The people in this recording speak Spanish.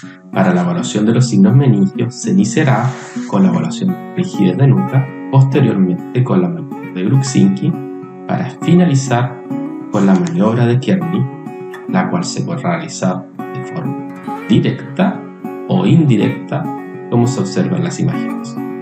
Para la evaluación de los signos meningios se iniciará con la evaluación de rigidez de nuca, posteriormente con la maniobra de Gruzinski, para finalizar con la maniobra de Kearney, la cual se puede realizar de forma directa o indirecta, como se observa en las imágenes.